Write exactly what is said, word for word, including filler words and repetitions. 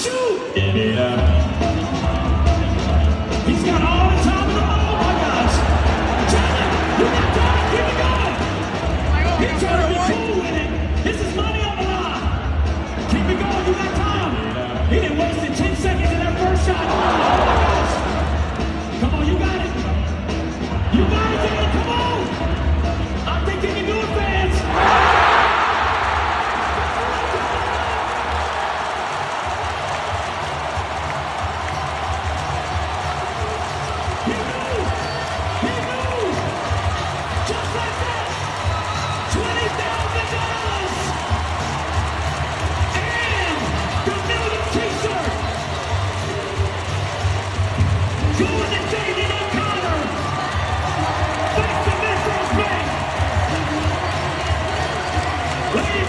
shoot. Give it up. He's got all the time in the world. Oh my gosh. Chandler, you got time. Keep it going. He's trying to be